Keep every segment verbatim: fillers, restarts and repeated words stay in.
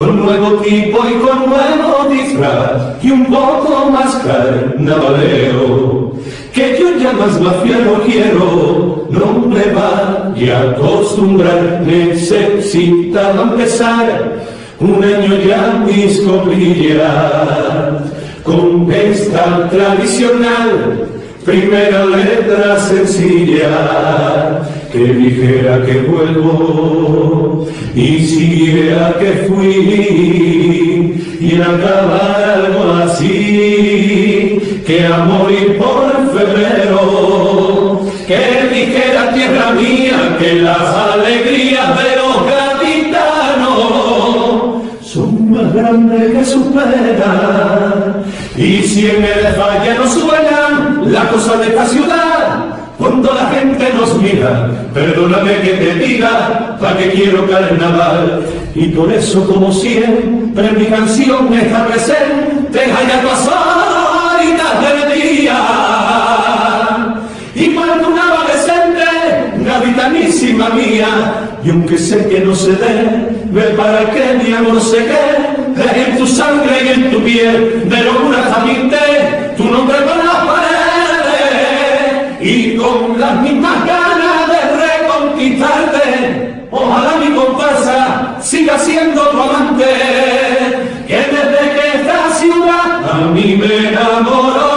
Con nuevo tipo y con nuevo disfraz y un poco más carnavalero, que yo ya más mafia no quiero, no me vaya a acostumbrar, necesitaba empezar un año ya mis coplillas, con esta tradicional primera letra sencilla, que dijera que vuelvo y siguiera que fui, y en acabar algo así, que a morir por febrero, que dijera tierra mía que las alegrías de los gaditanos son más grandes que sus penas, y si en el valle no suenan la cosa de esta ciudad, cuando la gente nos mira, perdóname que te diga, pa' que quiero carnaval. Y por eso, como siempre, mi canción está presente, allá todas horitas del día. Y cuando una adolescente, gavitanísima mía, y aunque sé que no se debe, para que mi amor se quede en tu sangre y en tu piel, de locura también te, tu nombre con las paredes, y con las mismas ganas de reconquistarte, ojalá mi comparsa siga siendo tu amante, que desde que esta ciudad a mí me enamoró.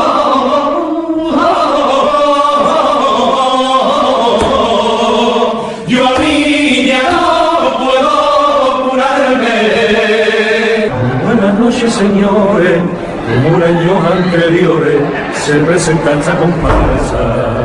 Yo a mí ya no puedo curarme. Buenas noches, señores. Como años anteriores se presenta esta comparsa.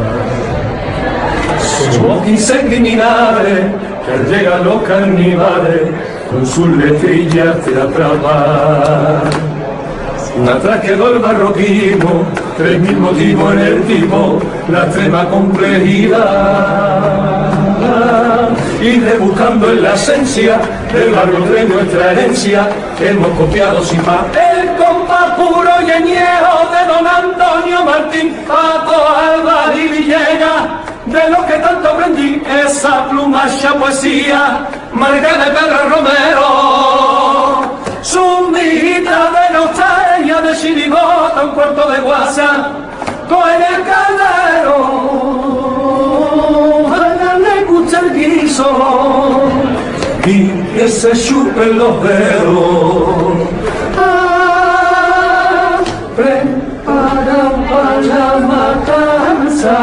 Somos quince criminales que al llegar los carnivales con sus letrillas te atrapan. Atrás quedó el barroquismo, tres mil motivos en el tipo, la extrema complejidad. Y rebuscando en la esencia del barrio de nuestra herencia, que hemos copiado sin más. El compás puro y añejo de don Antonio Martín, Paco, Álvarez y Villegas, de lo que tanto aprendí, esa plumacha poesía, Margarita de Pedro Romero, su mijita de nostalgia de chirigota, un cuarto de guasa, con el caldero, a ella le gusta el guiso, y que se chupen los dedos. Ah, preparan para la matanza.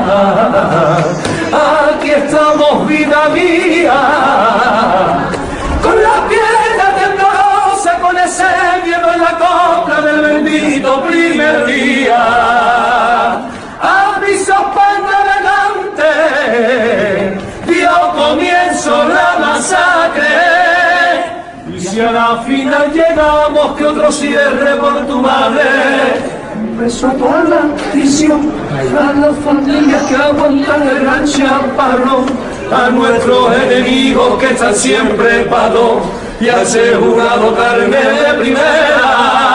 Aquí estamos, vida mía, con la pierna temblorosa, con ese miedo en la copla del bendito primer día. A mi sospende elegante dio comienzo la masacre, y si a la final llegamos, que otro cierre por tu madre. Un beso a toda la afición, a las familias que aguantan el gran chaparrón, a nuestros enemigos que están siempre pados, y a ese jurado carne de primera.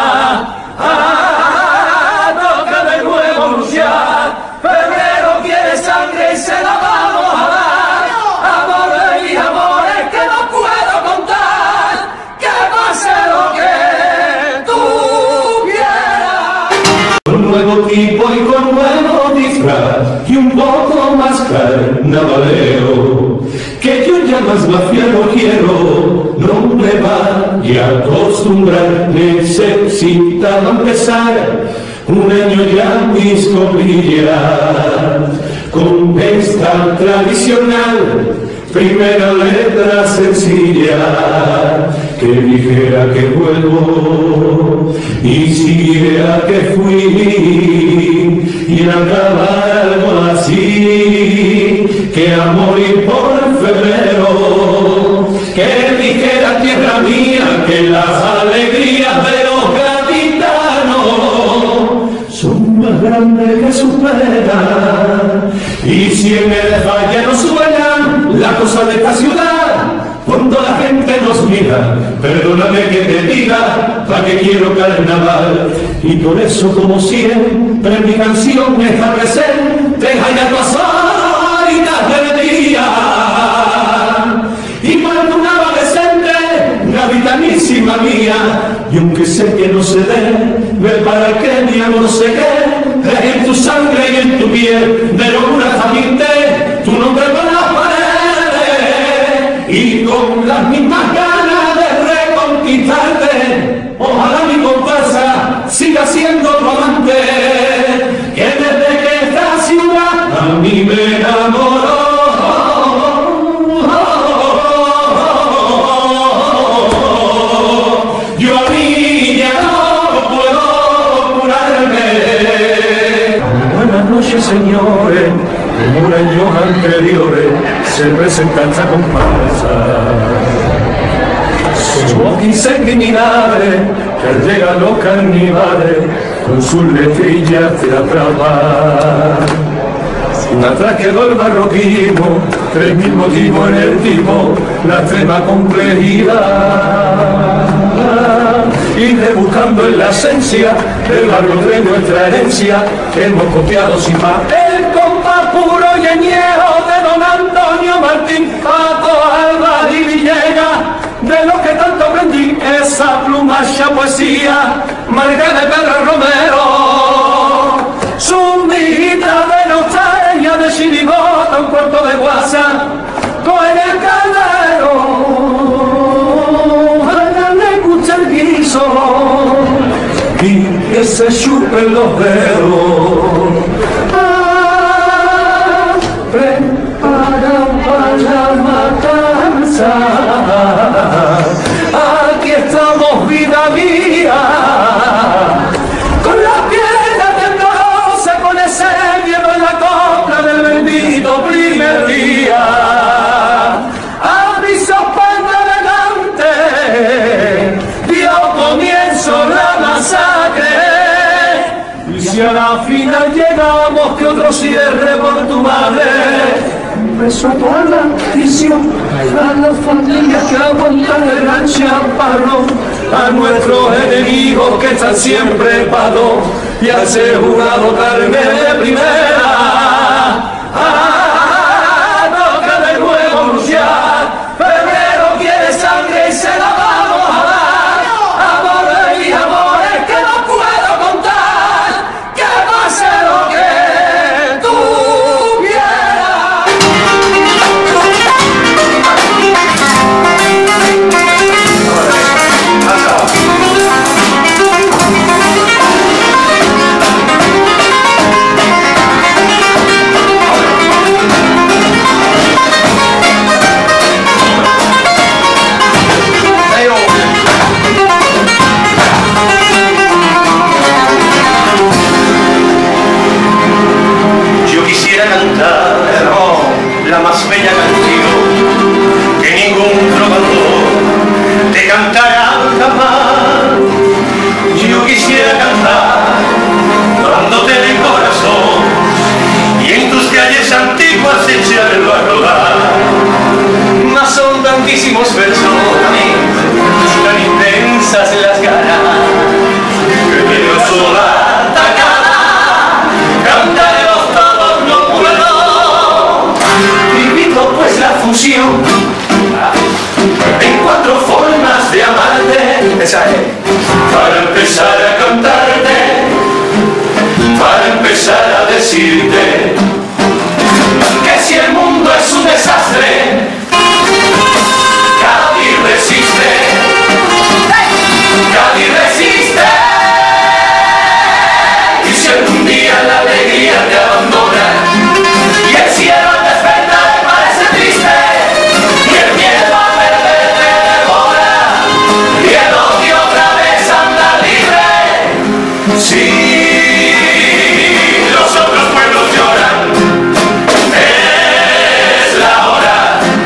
¡Ah, toca de nuevo luchar! Febrero quiere sangre y se la vamos a dar. Amores y amores que no puedo contar, que pase lo que tú quieras. Con nuevo tipo y con nuevo disfraz y un poco más carnavalero, que yo ya más mafia no quiero, no me vaya a acostumbrar, necesitaba empezar un año ya mis coplillas, con esta tradicional primera letra sencilla, que dijera que vuelvo y siguiera que fui, y en acabar algo así, que a morir por febrero, que dijera tierra mía que las alegrías de los gaditanos son más grandes que sus penas, y si en el valle no suenan la cosa de esta ciudad, cuando la gente nos mira, perdóname que te diga, pa' que quiero carnaval. Y por eso, como siempre, mi canción está presente, allá todas horitas del día. Y cuando una adolescente, Navidad encima mía, y aunque sé que no se dé, ve para que mi amor se quede en tu sangre y en tu piel, de locura pinté tu nombre por las paredes, y con las mismas ganas de reconquistarte, ojalá mi comparsa siga siendo tu amante, que desde que esta ciudad a mí me enamoró. Yo a mí ya no puedo curarme. Buenas noches, señores, como en años anteriores se presenta esta comparsa. Somos quince criminales que llegan los carnivales con sus letrillas de atrapar. Atrás quedó el barroquismo, tres mil motivos en el tipo, la extrema complejidad. Y rebuscando en la esencia del barrio de nuestra herencia, que hemos copiado sin más. El compás puro y añejo de don Antonio Martín, Paco, Alba y Villegas, de lo que tanto aprendí, esa plumacha poesía, marca de Pedro Romero, su mijita de nostalgia de chirigota, un cuarto de guasa, con el caldero, ojalá le escuche el guiso, y que se chupen los dedos. Ah, prepara para la matanza. Aquí estamos, vida mía, con la piedra temblorosa, con ese miedo en la copla del bendito primer día. A mi sospenda adelante dio comienzo la masacre, y si a la final llegamos, que otro cierre por tu madre. Beso a toda la prisión, a las familias que aguantan el gran chaparrón, a nuestros enemigos que están siempre pados, y a ese jurado carne de primera. ¡Ah, toca de nuevo anunciar! Febrero quiere sangre y se la vamos a dar. Amores y amores que no puedo contar, que pase lo que tú quieras. Yo quisiera cantar la más bella canción que ningún trovador te cantará jamás. Yo quisiera cantar dándote de corazón y en tus calles antiguas echarlo a rodar. Mas son tantísimos versos, tan intensas las ganas, que quiero sola atacada, cantarlos todos no puedo. Viviendo pues la fusión en cuatro formas de amarte. Esa es. Para empezar a cantarte, para empezar a decirte que si el mundo es un desastre, Cádiz resiste, Cádiz resiste. Y si algún día la alegría te abandona y el cielo al despertar parece triste y el miedo a perder te devora y el odio otra vez anda libre, si los otros pueblos lloran, es la hora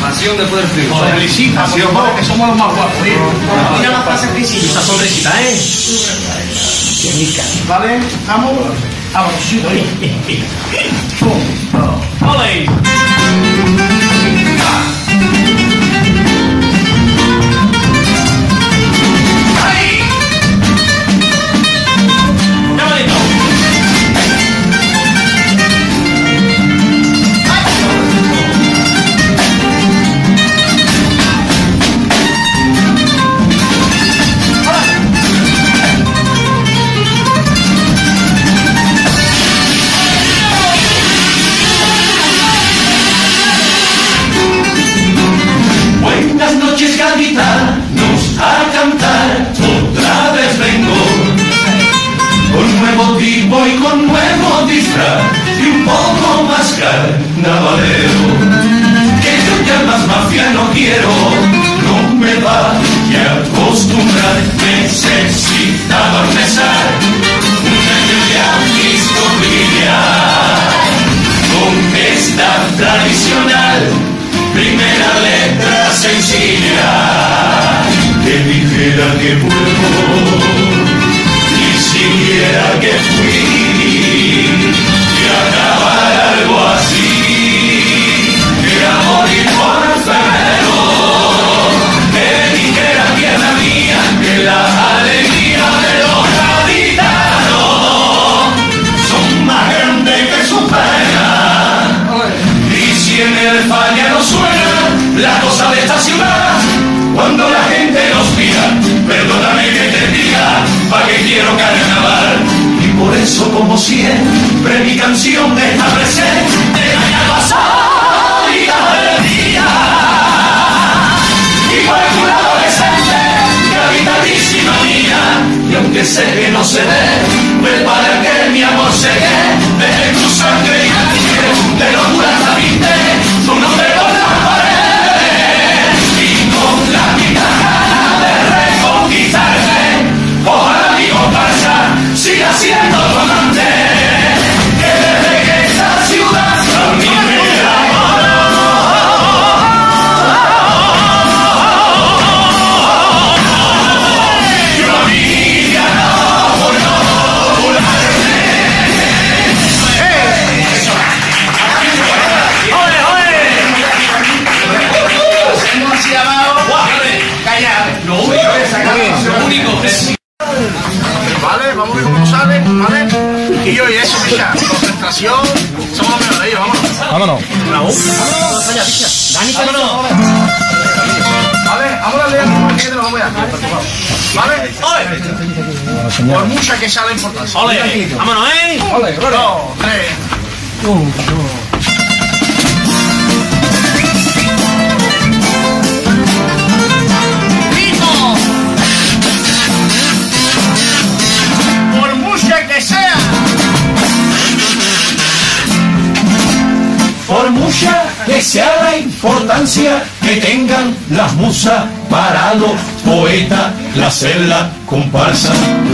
Pasión después del frío. Felicitación, que somos los más guapos. Mira la frase principio. Esa sonrisita, ¿eh? Qué rica. ¿Vale? Vamos. Vamos, sí, doy. ¡Ole! Nos a cantar, otra vez vengo con nuevo tipo y con nuevo disfraz y un poco más carnavalero, que yo ya más mafia no quiero, no me va a acostumbrar, necesitaba empezar un año ya visto brillar con esta tradicional primera letra sencilla que dijera que vuelvo, ni siquiera que fui, que acabar algo así, que era morir por enfermero, que dijera tierra mía, que la alegría de los gaditanos son más grandes que su pena, y si en el falla no suena la cosa de esta ciudad, cuando la gente nos mira, perdóname que te diga, pa' que quiero carnaval. Y por eso, como siempre, mi canción está presente en la pasada y la día. Igual que una adolescente, capitalisima mía, y aunque sé que no se ve, pues para que mi amor se quede, deje tu sangre y aire, de locura hasta viste, tu nombre por la pared, y con la guitarra de reconquistarme, ojalá mi comparsa siga siendo tu amante, que desde que esta ciudad a mí me enamoró. Yo a mí ya no vuelvo popularme. ¡Ole, ole! Hemos así abajo. Calla. Lo único, lo único es... Vale, vamos a ver cómo sale, ¿vale? Y yo y eso, Micha. Concentración. Somos los mejores de ellos, vámonos. Vámonos. Dani, vámonos. Vale, vamos a leer aquí que te lo vamos a dar. ¿Vale? Por mucha que sea la importancia. ¡Ole! ¡Vámonos, eh! Ole, dos, tres. Por mucha que sea. Por mucha que sea la importancia que tengan las musas para los poetas, la celda comparsa.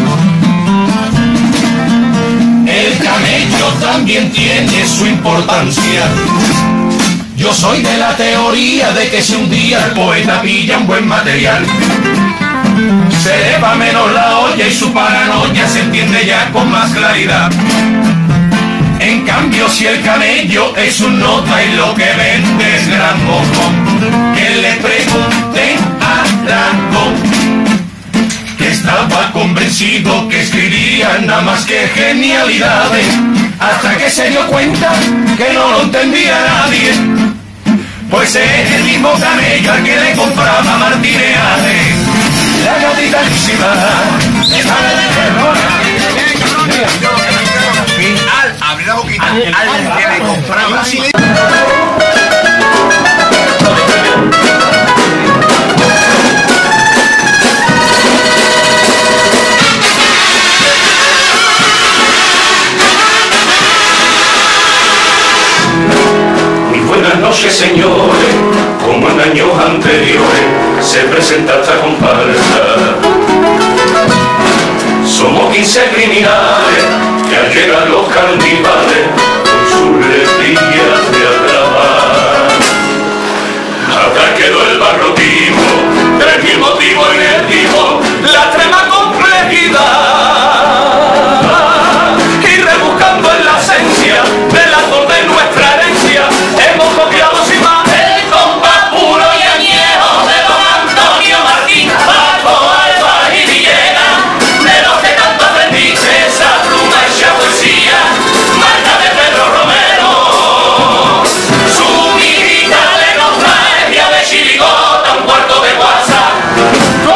El camello también tiene su importancia. Yo soy de la teoría de que si un día el poeta pilla un buen material, se eleva menos la olla y su paranoia se entiende ya con más claridad. En cambio, si el camello es un nota y lo que vende es gran mojón, que le pregunten a Aragón, que estaba convencido que escribía nada más que genialidades, hasta que se dio cuenta que no lo entendía nadie. Pues es el mismo camello al que le compraba Martineales, la capitalísima, esta de error. Al abrir la boquita, al que le compraba. Muy buenas noches, señores, como en años anteriores se presenta esta comparsa. Somos quince criminales que al llegar los carnivales con sus letrillas de atrabar quedó el barroquismo, tres mil motivos en el tipo, la extrema complejidad. Y rebuscando en la esencia del árbol de nuestra herencia, hemos copiado sin más el compás puro y añejo de don Antonio Martín, Paco, Alba y Villegas, de los que tanto aprendiste esa pluma, esa poesía, marca de Pedro Romero. Su mirita de nostalgia de chirigota, un cuarto de WhatsApp.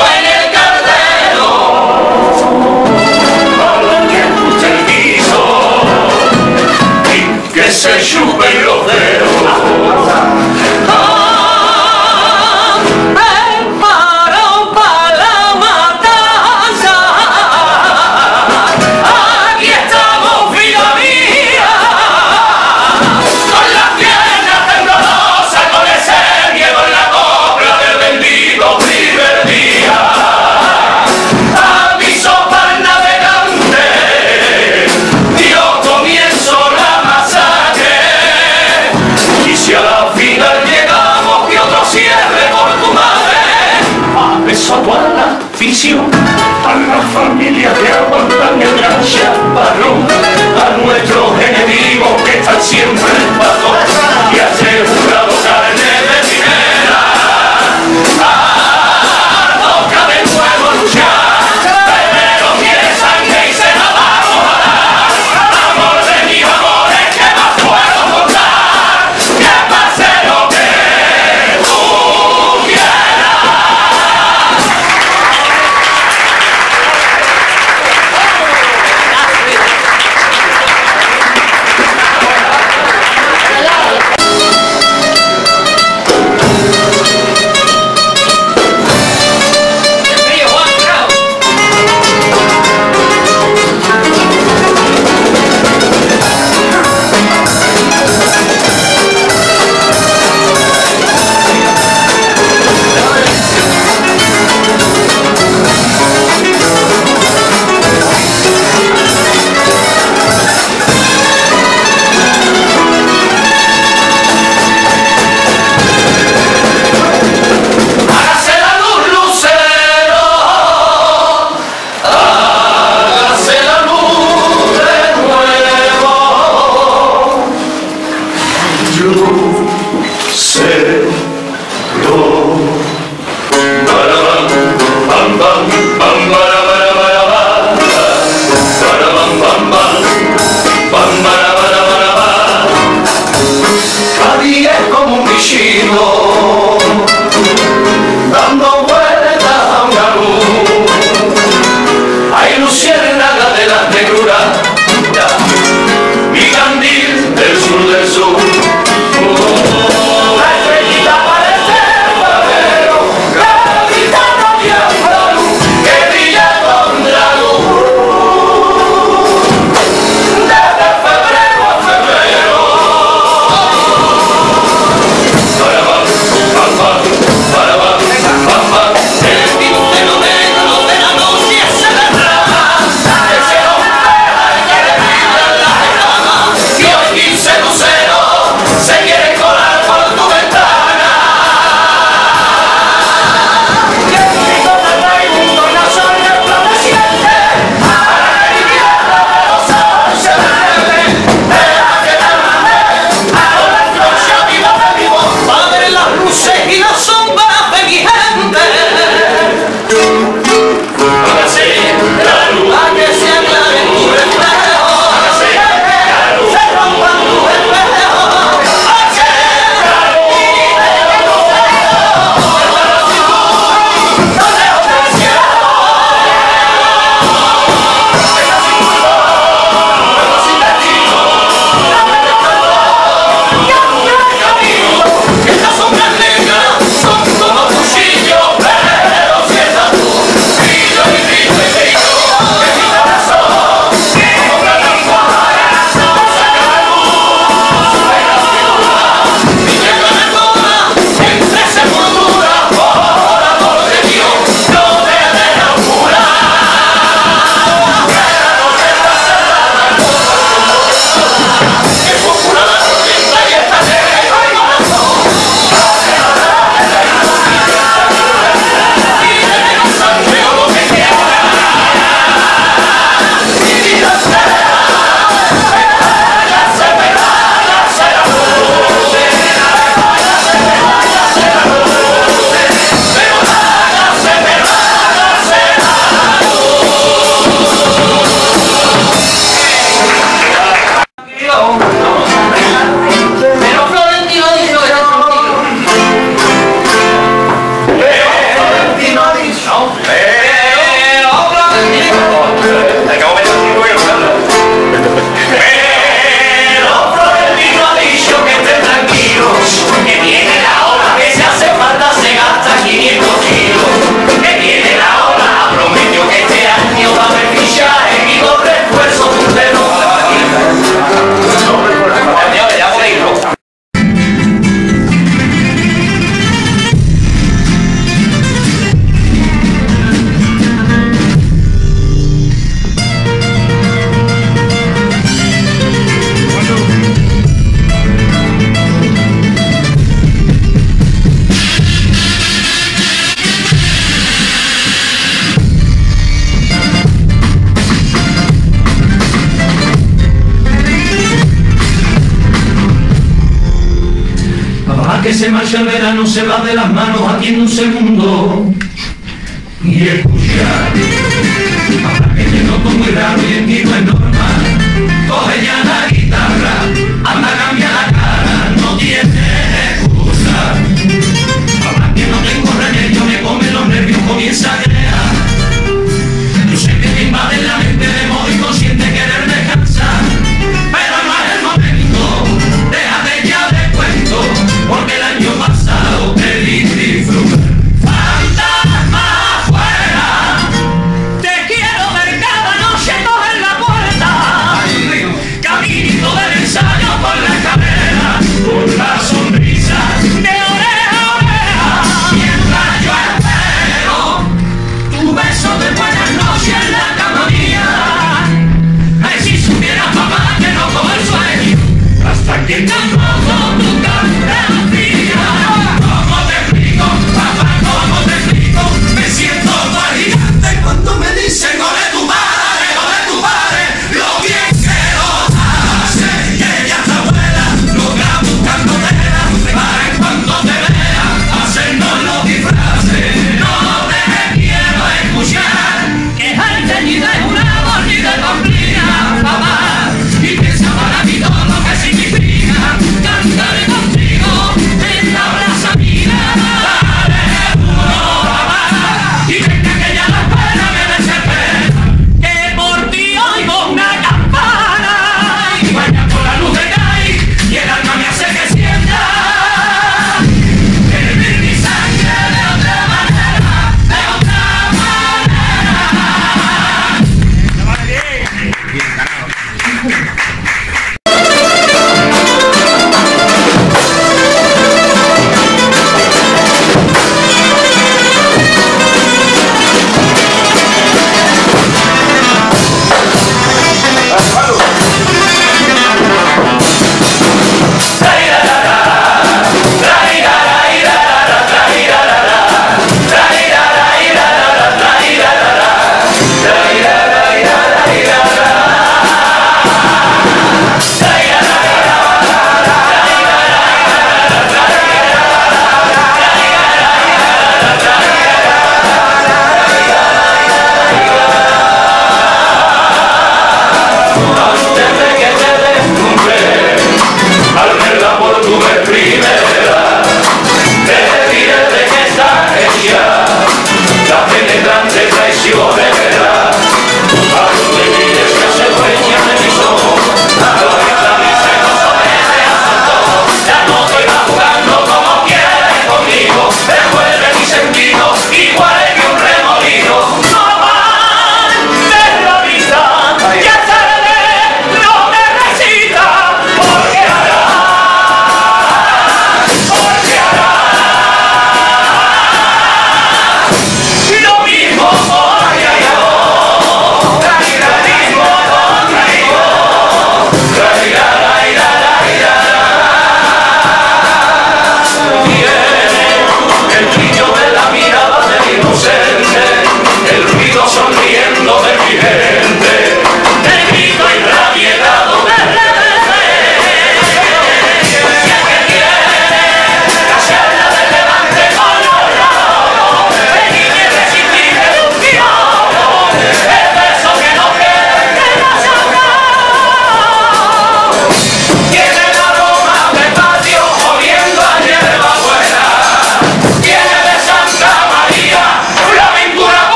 que se marcha el verano se va de las manos aquí en un segundo. Y escuchar, ahora que te noto muy raro y en ti no es normal, coge ya la